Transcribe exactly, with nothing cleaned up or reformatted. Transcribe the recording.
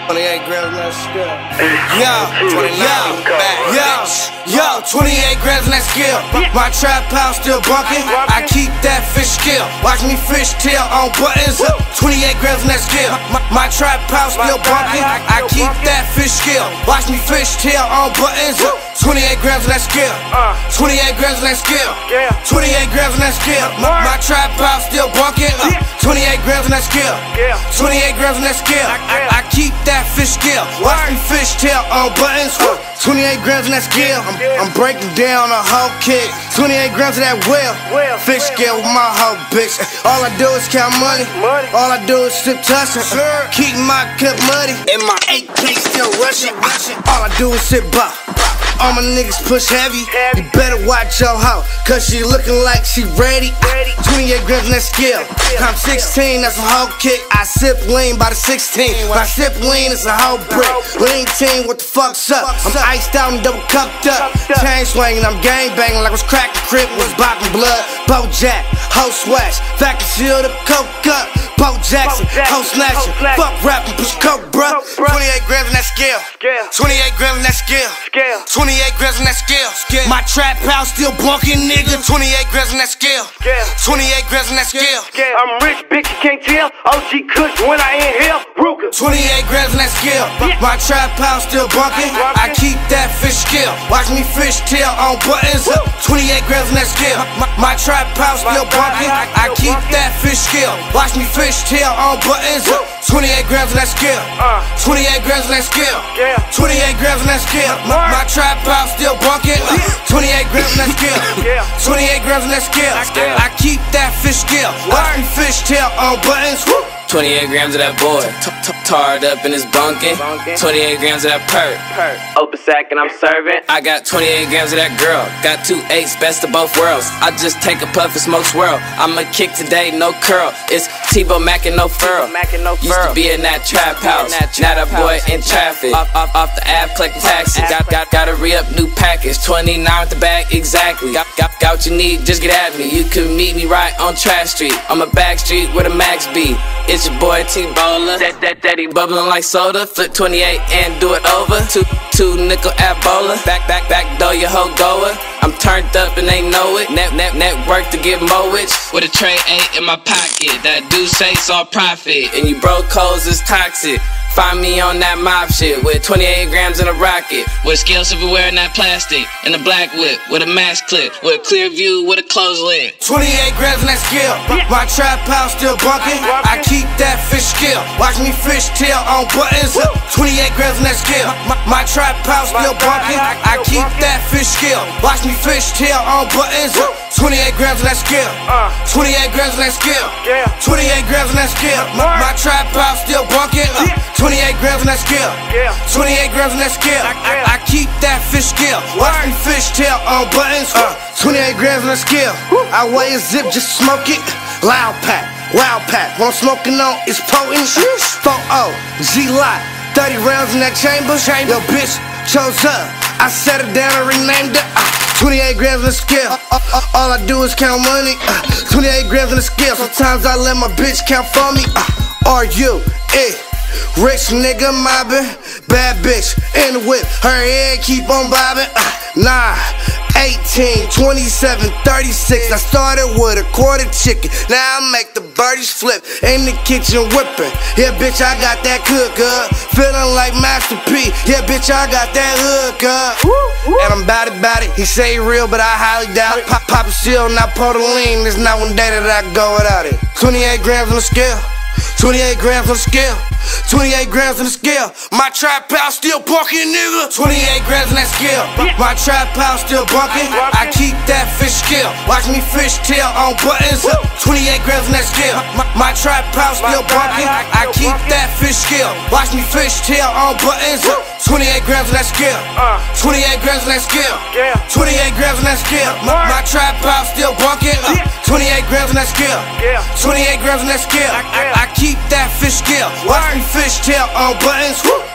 twenty-eight grams in that skill. Yo, twenty-nine, yo, yo, twenty-eight grams in that skill. My trap house still bunking. I keep that fish skill. Watch me fish tail on buttons up. twenty-eight grams in that skill. My trap house still bunking. I keep that fish skill. Watch me fish tail on buttons up. twenty-eight grams in that skill. twenty-eight grams in that skill. twenty-eight grams in that skill. My, my trap house still bunking. Uh, twenty-eight grams in that skill. twenty-eight grams in that skill. I, I keep that fish skill. Watch me fish tail on buttons. Uh, twenty-eight grams in that skill. I'm, I'm breaking down a whole kick. twenty-eight grams of that whale. Fish skill with my whole bitch. All I do is count money. All I do is sip tussin'. Keep my cup muddy. And my eight K still rushing. All I do is sit by. All my niggas push heavy. You better watch your hoe, cause she looking like she ready. twenty-eight grams in that skill. I'm sixteen, that's a whole kick. I sip lean by the sixteen. When I sip lean, it's a whole brick. Lean team, what the fuck's up? I'm iced out and double cupped up. Chain swinging, I'm gang banging like was crack the crib, was bopping blood. Bo Jack, ho swash, vacuum sealed up, coke up. Bo Jackson, ho snatching, fuck rapping, push coke, bruh. twenty-eight grams in that scale. twenty-eight grams in that scale. twenty-eight grams in that scale. My trap house still bunking, nigga. twenty-eight grams in that scale. twenty-eight grams in that scale. I'm rich, bitch, you can't tell. O G Kush when I inhale. Ruka. twenty-eight grams in that scale. My trap house still bunking. I keep that fish skill. Watch me fish tail on buttons up. twenty-eight grams in that scale. My, my trap house still bunking. I keep that fish skill. Watch me fish tail on buttons up. twenty-eight grams in that scale. twenty-eight grams in that scale. twenty-eight grams in that scale. My, my trap house still bunking. Uh, twenty-eight grams in that scale. twenty-eight grams in that scale. I keep that fish skill. Watch me fish tail on buttons. twenty-eight grams of that boy, tarred up in his bunkin'. twenty-eight grams of that perk, open sack and I'm serving. I got twenty-eight grams of that girl, got two eights, best of both worlds. I just take a puff and smoke swirl. I'ma kick today, no curl. It's T-Bo Mac and no furl. Used to be in that trap house, now that boy in traffic. Off, off, off the app, collecting taxes. Got, got, gotta re-up new package. twenty-nine with the bag, exactly. Got, got, got what you need, just get at me. You can meet me right on Trash Street. On my back street where the max be. It's your boy T-Bowler, that, that, that he bubbling like soda. Flip twenty-eight and do it over. Two, two nickel at bowler. Back, back, back, door your hoe goer. I'm turned up and they know it. Net, net, network to get mowage. With a tray eight in my pocket. That do say it's all profit. And you broke codes is toxic. Find me on that mob shit with twenty-eight grams in a rocket. With scales everywhere in that plastic. And a black whip with a mask clip. With a clear view with a closed lid. twenty-eight grams in that scale. My trap house still bunking. I keep that fish skill. Watch me fish tail on buttons up. twenty-eight grams in that scale. My, my trap house still bunking. I keep that fish skill. Watch me fish tail on buttons up. twenty-eight grams in that scale. twenty-eight grams in that scale. twenty-eight grams in that scale. My, my trap house still bunking. Uh, twenty-eight grams in that scale. twenty-eight grams in that scale. I, I keep that fish skill. Watch me fish tail on buttons. Uh, twenty-eight grams in that scale. I weigh a zip, just smoke it. Loud pack, wild pack. What I'm smoking on is potent. four oh, G-Lot. thirty rounds in that chamber. Yo, bitch chose up. I set it down and renamed it. Uh, twenty-eight grams in the scale. Uh, uh, all I do is count money. Uh, twenty-eight grams in the scale. Sometimes I let my bitch count for me. Uh, are you it? Rich nigga mobbing, bad bitch in the whip. Her head keep on bobbing. Uh, nah, eighteen, twenty-seven, thirty-six. I started with a quarter chicken. Now I make the birdies flip. In the kitchen whipping. Yeah, bitch, I got that cook up. Feeling like Master P. Yeah, bitch, I got that hook up. And I'm bout it, bout it. He say he real, but I highly doubt it. Pop, pop a seal, not Portoline. There's not one day that I go without it. twenty-eight grams on the scale. twenty-eight grams on the scale. twenty-eight grams on the scale. My trap house still bunking, nigga. twenty-eight grams in that scale. My trap house still bunking. I keep that fish skill. Watch me fish tail on buttons up. twenty-eight grams in that scale. My, my trap house still bunking. I keep that fish skill. Watch me fish tail on buttons up. twenty-eight grams in that scale. twenty-eight grams in that scale. twenty-eight grams in that scale. My, my trap house still bunking. Uh, twenty-eight grams in that scale. twenty-eight grams in that scale. I, I, I keep that fish skill. Watch me fish tail on buttons.